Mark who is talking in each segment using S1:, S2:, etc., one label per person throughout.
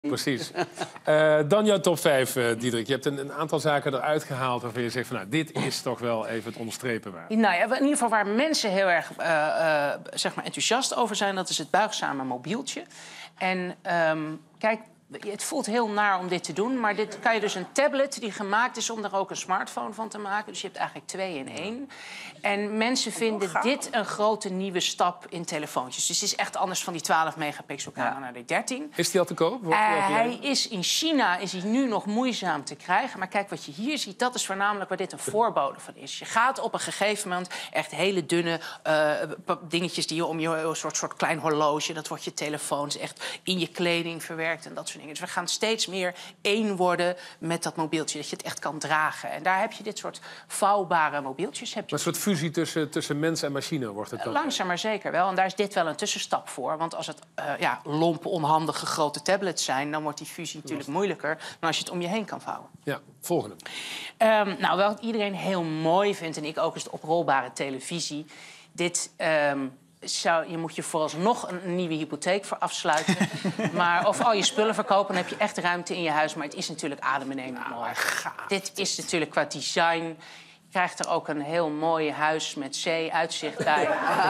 S1: Precies. Dan jouw top 5, Diederik. Je hebt een aantal zaken eruit gehaald waarvan je zegt van, nou, dit is toch wel even het onderstrepen waard.
S2: Nou ja, in ieder geval waar mensen heel erg zeg maar enthousiast over zijn, dat is het buigzame mobieltje. En kijk, het voelt heel naar om dit te doen, maar dit kan je dus een tablet die gemaakt is om daar ook een smartphone van te maken. Dus je hebt eigenlijk 2 in 1. En mensen vinden dit een grote nieuwe stap in telefoontjes. Dus het is echt anders van die 12 megapixel camera naar de 13.
S1: Is die al te koop?
S2: Hij is in China nu nog moeizaam te krijgen. Maar kijk, wat je hier ziet, dat is voornamelijk waar dit een voorbode van is. Je gaat op een gegeven moment echt hele dunne dingetjes die je om je een soort klein horloge, dat wordt je telefoon, is echt in je kleding verwerkt en dat soort dingen. Dus we gaan steeds meer één worden met dat mobieltje, dat je het echt kan dragen. En daar heb je dit soort vouwbare mobieltjes. Heb je
S1: een soort fusie tussen mens en machine wordt het dan?
S2: Langzaam maar zeker wel. En daar is dit wel een tussenstap voor. Want als het lompe, onhandige grote tablets zijn, dan wordt die fusie natuurlijk moeilijker dan als je het om je heen kan vouwen.
S1: Ja, volgende.
S2: Nou, wat iedereen heel mooi vindt, en ik ook, is de oprolbare televisie. Dit je moet je vooralsnog een nieuwe hypotheek voor afsluiten. Of al je spullen verkopen, dan heb je echt ruimte in je huis. Maar het is natuurlijk adembenemend mooi. Dit is natuurlijk qua design. Je krijgt er ook een heel mooi huis met zee-uitzicht bij.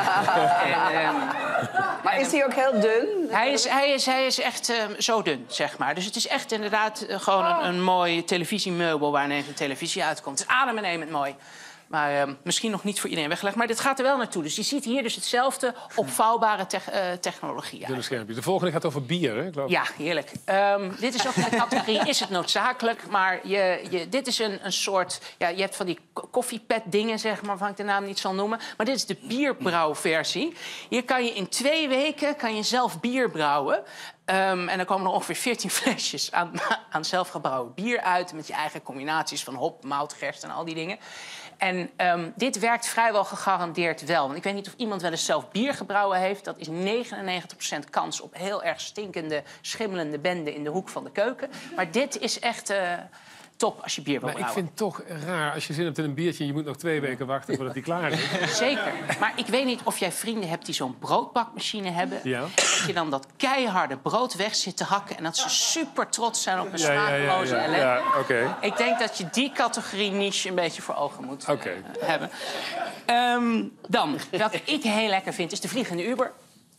S3: Maar is hij ook heel dun?
S2: Hij is echt zo dun, zeg maar. Dus het is echt inderdaad gewoon een mooi televisiemeubel waar ineens een televisie uitkomt. Het is adembenemend mooi. Maar misschien nog niet voor iedereen weggelegd. Maar dit gaat er wel naartoe. Dus je ziet hier dus hetzelfde opvouwbare technologie.
S1: De volgende gaat over bier, hè? Geloof ik.
S2: Ja, heerlijk. Dit is ook in de categorie, is het noodzakelijk? Maar dit is een soort... Ja, je hebt van die koffiepet dingen, zeg maar, waarvan ik de naam niet zal noemen. Maar dit is de bierbrouwversie. Hier kan je in 2 weken zelf bier brouwen. En dan komen er ongeveer 14 flesjes aan zelfgebrouwen bier uit, met je eigen combinaties van hop, mout, gerst en al die dingen. En dit werkt vrijwel gegarandeerd wel. Want ik weet niet of iemand wel eens zelf bier gebrouwen heeft. Dat is 99% kans op heel erg stinkende, schimmelende benden in de hoek van de keuken. Maar dit is echt top als je bier wil brouwen.
S1: Maar ik vind het toch raar als je zin hebt in een biertje en je moet nog 2 weken wachten voordat die klaar is.
S2: Zeker. Maar ik weet niet of jij vrienden hebt die zo'n broodbakmachine hebben.
S1: Ja.
S2: Dat je dan dat keiharde brood weg zit te hakken en dat ze super trots zijn op hun smakeloze ellende.
S1: Ja, oké.
S2: Ik denk dat je die categorie niche een beetje voor ogen moet hebben. Dan, wat ik heel lekker vind, is de vliegende Uber.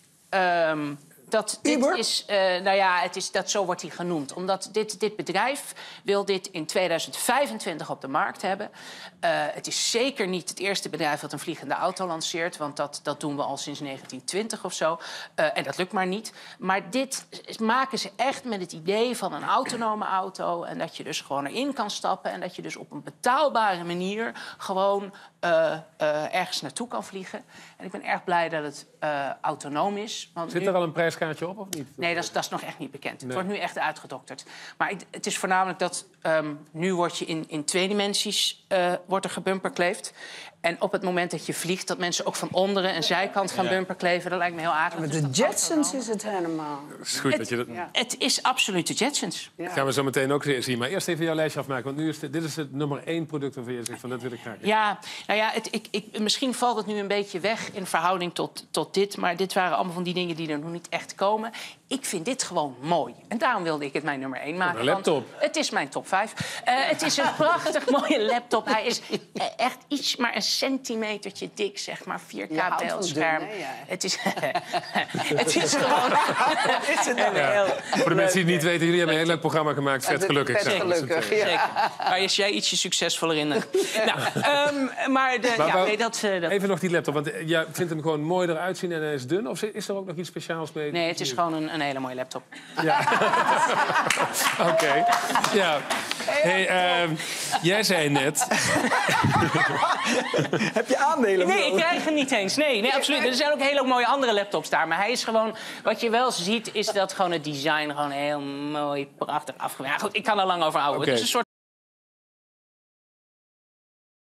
S2: Zo wordt hij genoemd. Omdat dit bedrijf wil dit in 2025 op de markt hebben. Het is zeker niet het eerste bedrijf dat een vliegende auto lanceert. Want dat doen we al sinds 1920 of zo. En dat lukt maar niet. Maar dit maken ze echt met het idee van een autonome auto. En dat je dus gewoon erin kan stappen. En dat je dus op een betaalbare manier gewoon ergens naartoe kan vliegen. En ik ben erg blij dat het autonoom is. Want
S1: Zit er al een prijskaartje op of niet?
S2: Nee, dat is nog echt niet bekend. Het wordt nu echt uitgedokterd. Maar het is voornamelijk dat nu word je in 2 dimensies wordt er gebumperkleefd. En op het moment dat je vliegt, dat mensen ook van onderen en zijkant gaan bumperkleven. Dat lijkt me heel aardig.
S3: Met de Jetsons is het helemaal.
S1: Het is goed dat je dat...
S2: Het is absoluut de Jetsons.
S3: Ja.
S1: Dat gaan we zo meteen ook zien. Maar eerst even jouw lijstje afmaken. Want nu is dit is het nummer 1 product waarvan je zegt van dat wil ik graag.
S2: Ja, nou ja, misschien valt het nu een beetje weg in verhouding tot dit. Maar dit waren allemaal van die dingen die er nog niet echt komen. Ik vind dit gewoon mooi. En daarom wilde ik het mijn nummer 1 maken.
S1: Een laptop.
S2: Het is mijn top 5. Het is een prachtig mooie laptop. Hij is echt iets maar een centimetertje dik, zeg maar. 4K beeldscherm. Het is gewoon...
S1: Voor de mensen die het niet weten, jullie hebben een heel leuk programma gemaakt. Vet gelukkig.
S3: Vet gelukkig, ja.
S2: Zeker. Waar is jij ietsje succesvoller in?
S1: Even nog die laptop, want jij vindt hem gewoon mooi eruit zien en hij is dun. Of is er ook nog iets speciaals mee?
S2: Nee, het is gewoon een hele mooie laptop.
S1: Ja. Oké. Ja. Hey, jij zei net...
S3: Heb je aandelen?
S2: Nee, ik krijg hem niet eens. Nee, absoluut. Er zijn ook hele mooie andere laptops daar. Maar hij is gewoon... Wat je wel ziet, is dat gewoon het design gewoon heel mooi, prachtig afgewerkt. Ja, goed, ik kan er lang over houden. Het is een soort